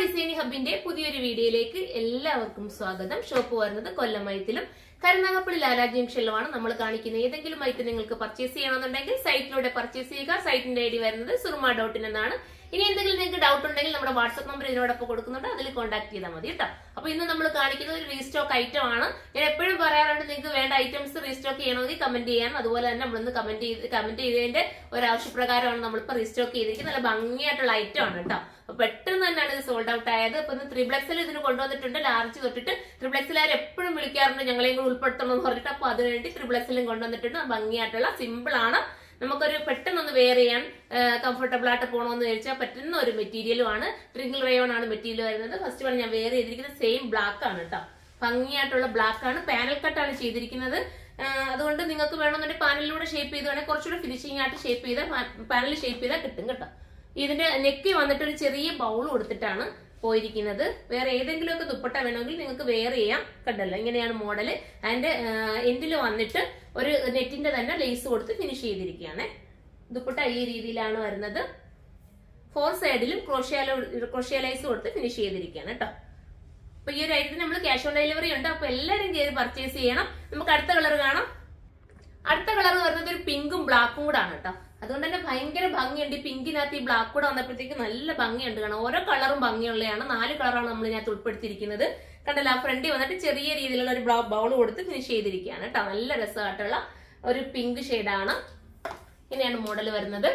DesignerHubന്റെ പുതിയൊരു വീഡിയോയിലേക്ക് എല്ലാവർക്കും സ്വാഗതം. ഷോപ്പ് വരുന്നത് കൊല്ലം Ayathilum Karunagappally Lalaji J.N നമ്മൾ കാണിക്കുന്ന ഏതെങ്കിലും ഐറ്റം നിങ്ങൾക്ക് പർച്ചേസ് ചെയ്യണമെന്നുണ്ടെങ്കിൽ സൈറ്റിലൂടെ പർച്ചേസ് ചെയ്യുക. സൈറ്റിന്റെ ഐഡി വരുന്നത് suruma.in എന്നാണ്. ഇനി എന്തെങ്കിലും നിങ്ങൾക്ക് ഡൗട്ട് ഉണ്ടെങ്കിൽ നമ്മുടെ വാട്സ്ആപ്പ് നമ്പർ ഇതിനോടൊപ്പം കൊടുക്കുന്നുണ്ട്, അതിൽ കോൺടാക്ട് ചെയ്താൽ മതി കേട്ടോ. അപ്പൊ ഇന്ന് നമ്മൾ കാണിക്കുന്നത് ഒരു റീസ്റ്റോക്ക് ഐറ്റം ആണ്. ഞാൻ എപ്പോഴും പറയാറുണ്ട്, നിങ്ങൾക്ക് വേണ്ട ഐറ്റംസ് റീസ്റ്റോക്ക് ചെയ്യണമെങ്കിൽ കമന്റ് ചെയ്യാൻ. അതുപോലെ തന്നെ നമ്മളിന്ന് കമന്റ് ചെയ്തതിന്റെ ഒരു ആവശ്യപ്രകാരമാണ് നമ്മളിപ്പോ റീസ്റ്റോക്ക് ചെയ്തിരിക്കുന്നത്. നല്ല ഭംഗിയായിട്ടുള്ള ഐറ്റം ആണ് കേട്ടോ. അപ്പൊ പെട്ടെന്ന് തന്നെയാണ് ഇത് സോൾഡ് ഔട്ട് ആയത്. അപ്പൊ ഇന്ന് 3XL ഇതിന് കൊണ്ടുവന്നിട്ടുണ്ട്. ലാർജ് തൊട്ടിട്ട് 3XL എപ്പോഴും വിളിക്കാറുണ്ട് ഞങ്ങളെയും കൂടെ ഉൾപ്പെടുത്തണം എന്ന് പറഞ്ഞിട്ട്. അപ്പൊ അതിനുവേണ്ടി 3XL കൊണ്ടുവന്നിട്ടുണ്ട്. ഭംഗിയായിട്ടുള്ള സിമ്പിൾ ആണ്. നമുക്കൊരു പെട്ടെന്നൊന്ന് വെയർ ചെയ്യാൻ കംഫർട്ടബിൾ ആയിട്ട് പോകണമെന്ന് വിചാരിച്ചാൽ പറ്റുന്ന ഒരു മെറ്റീരിയലും ആണ്. ട്രിങ്കിൾ റയോൺ ആണ് മെറ്റീരിയൽ വരുന്നത്. ഫസ്റ്റ് വൺ ഞാൻ വെയർ ചെയ്തിരിക്കുന്നത് സെയിം ബ്ലാക്ക് ആണ് കേട്ടോ. ഭംഗിയായിട്ടുള്ള ബ്ലാക്ക് ആണ്. പാനൽ കട്ടാണ് ചെയ്തിരിക്കുന്നത്. അതുകൊണ്ട് നിങ്ങൾക്ക് വേണമെന്നുണ്ടെങ്കിൽ പാനലിലൂടെ ഷേപ്പ് ചെയ്ത് വേണമെങ്കിൽ കുറച്ചുകൂടെ ഫിനിഷിംഗ് ആയിട്ട് ഷേപ്പ് ചെയ്താൽ പാനൽ ഷേപ്പ് ചെയ്താൽ കിട്ടും കേട്ടോ. ഇതിന്റെ നെക്ക് വന്നിട്ട് ഒരു ചെറിയ ബൗൾ കൊടുത്തിട്ടാണ് പോയിരിക്കുന്നത്. വേറെ ഏതെങ്കിലുമൊക്കെ ദുപ്പട്ട വേണമെങ്കിൽ നിങ്ങൾക്ക് വെയർ ചെയ്യാം. കണ്ടല്ലോ, ഇങ്ങനെയാണ് മോഡല്. അതിന്റെ എൻഡിൽ വന്നിട്ട് ഒരു നെറ്റിന്റെ തന്നെ ലേസ് കൊടുത്ത് ഫിനിഷ് ചെയ്തിരിക്കുകയാണ്. ദുപ്പട്ട ഈ രീതിയിലാണ് വരുന്നത്. 4 സൈഡിലും ക്രോഷ്യ ലൈസ് കൊടുത്ത് ഫിനിഷ് ചെയ്തിരിക്കുകയാണ് കേട്ടോ. അപ്പൊ ഈ ഒരു ഐറ്റത്തിന് നമ്മൾ ക്യാഷ് ഓൺ ഡെലിവറി ഉണ്ട്. അപ്പൊ എല്ലാവരും കയറി പർച്ചേസ് ചെയ്യണം. നമുക്ക് അടുത്ത കളർ കാണാം. അടുത്ത കളർ വരുന്നത് ഒരു പിങ്കും ബ്ലാക്കും കൂടെ ആണ് കേട്ടോ. അതുകൊണ്ട് തന്നെ ഭയങ്കര ഭംഗിയുണ്ട്. ഈ പിങ്കിനകത്ത് ഈ ബ്ലാക്ക് കൂടെ വന്നപ്പോഴത്തേക്ക് നല്ല ഭംഗിയുണ്ട് കാണാം. ഓരോ കളറും ഭംഗിയുള്ളതാണ്. 4 കളറാണ് നമ്മൾ ഇതിനകത്ത് ഉൾപ്പെടുത്തിയിരിക്കുന്നത്. കണ്ടല്ലോ, ആ ഫ്രണ്ടിൽ വന്നിട്ട് ചെറിയ രീതിയിലുള്ള ഒരു ബൗൾ കൊടുത്ത് ഫിനിഷ് ചെയ്തിരിക്കുകയാണ് കേട്ടോ. നല്ല രസമായിട്ടുള്ള ഒരു പിങ്ക് ഷെയ്ഡാണ്. ഇങ്ങനെയാണ് മോഡൽ വരുന്നത്.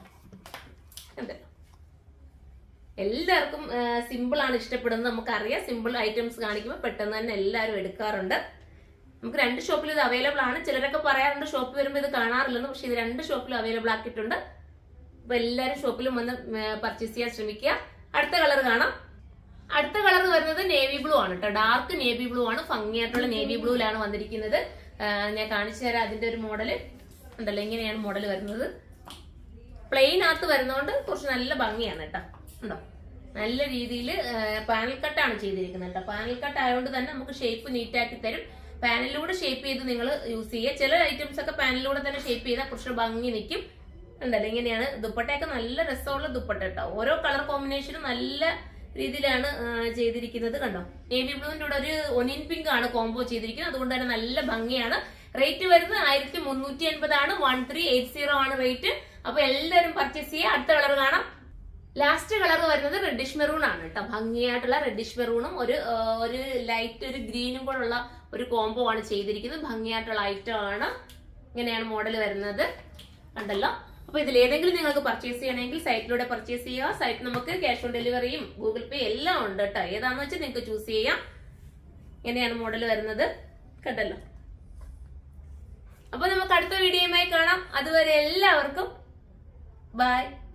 എല്ലാവർക്കും സിമ്പിൾ ആണ് ഇഷ്ടപ്പെടുന്നത്. നമുക്കറിയാം, സിമ്പിൾ ഐറ്റംസ് കാണിക്കുമ്പോൾ പെട്ടെന്ന് തന്നെ എല്ലാവരും എടുക്കാറുണ്ട്. നമുക്ക് 2 ഷോപ്പിൽ ഇത് അവൈലബിൾ ആണ്. ചിലരൊക്കെ പറയാറുണ്ട് ഷോപ്പിൽ വരുമ്പോൾ ഇത് കാണാറില്ലെന്ന്. പക്ഷെ ഇത് 2 ഷോപ്പിലും അവൈലബിൾ ആക്കിയിട്ടുണ്ട്. അപ്പൊ എല്ലാവരും ഷോപ്പിലും വന്ന് പർച്ചേസ് ചെയ്യാൻ ശ്രമിക്കുക. അടുത്ത കളർ കാണാം. അടുത്ത കളർ വരുന്നത് നേവി ബ്ലൂ ആണ് കേട്ടോ. ഡാർക്ക് നേവി ബ്ലൂ ആണ്. ഭംഗിയായിട്ടുള്ള നേവി ബ്ലൂയിലാണ് വന്നിരിക്കുന്നത്. ഞാൻ കാണിച്ചു തരാം അതിന്റെ ഒരു മോഡല്. ഉണ്ടല്ലോ, ഇങ്ങനെയാണ് മോഡൽ വരുന്നത്. പ്ലെയിനകത്ത് വരുന്നതുകൊണ്ട് കുറച്ച് നല്ല ഭംഗിയാണ് കേട്ടോ. ഉണ്ടോ, നല്ല രീതിയിൽ പാനൽ കട്ടാണ് ചെയ്തിരിക്കുന്നത് കേട്ടോ. പാനൽ കട്ട് ആയതുകൊണ്ട് തന്നെ നമുക്ക് ഷേപ്പ് നീറ്റാക്കി തരും. പാനലിലൂടെ ഷേപ്പ് ചെയ്ത് നിങ്ങൾ യൂസ് ചെയ്യുക. ചില ഐറ്റംസ് ഒക്കെ പാനലിലൂടെ തന്നെ ഷേപ്പ് ചെയ്താൽ കുറച്ച് ഭംഗി നിൽക്കും. ഉണ്ടല്ലോ, ഇങ്ങനെയാണ് ദുപ്പട്ടയൊക്കെ. നല്ല രസമുള്ള ദുപ്പട്ട കേട്ടോ. ഓരോ കളർ കോമ്പിനേഷനും നല്ല രീതിയിലാണ് ചെയ്തിരിക്കുന്നത്. കണ്ടോ, നേവി ബ്ലൂവിന്റെ കൂടെ ഒരു ഒനിയൻ പിങ്ക് ആണ് കോംബോ ചെയ്തിരിക്കുന്നത്. അതുകൊണ്ട് തന്നെ നല്ല ഭംഗിയാണ്. റേറ്റ് വരുന്നത് 1380 ആണ്. 1380 ആണ് റേറ്റ്. അപ്പൊ എല്ലാവരും പർച്ചേസ് ചെയ്യുക. അടുത്ത കളർ കാണാം. ലാസ്റ്റ് കളർ വരുന്നത് റെഡിഷ് മെറൂൺ ആണ് കേട്ടോ. ഭംഗിയായിട്ടുള്ള റെഡിഷ് മെറൂണും ഒരു ലൈറ്റ് ഒരു ഗ്രീനും കൂടെ ഉള്ള ഒരു കോംബോ ആണ് ചെയ്തിരിക്കുന്നത്. ഭംഗിയായിട്ടുള്ള ഐറ്റം ആണ്. ഇങ്ങനെയാണ് മോഡൽ വരുന്നത്. കണ്ടല്ലോ. അപ്പൊ ഇതിൽ ഏതെങ്കിലും നിങ്ങൾക്ക് പർച്ചേസ് ചെയ്യണമെങ്കിൽ സൈറ്റിലൂടെ പർച്ചേസ് ചെയ്യുക. സൈറ്റ് നമുക്ക് ക്യാഷ് ഓൺ ഡെലിവറിയും ഗൂഗിൾ പേ എല്ലാം ഉണ്ട് കേട്ടോ. ഏതാണെന്ന് വെച്ചാൽ നിങ്ങൾക്ക് ചൂസ് ചെയ്യാം. ഇങ്ങനെയാണ് മോഡൽ വരുന്നത്. കണ്ടല്ലോ. അപ്പൊ നമുക്ക് അടുത്ത വീഡിയോയുമായി കാണാം. അതുവരെ എല്ലാവർക്കും ബൈ.